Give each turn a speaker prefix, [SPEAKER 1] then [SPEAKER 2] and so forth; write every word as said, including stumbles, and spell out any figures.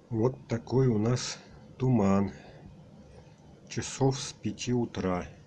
[SPEAKER 1] Вот такой у нас туман. Часов с пяти утра.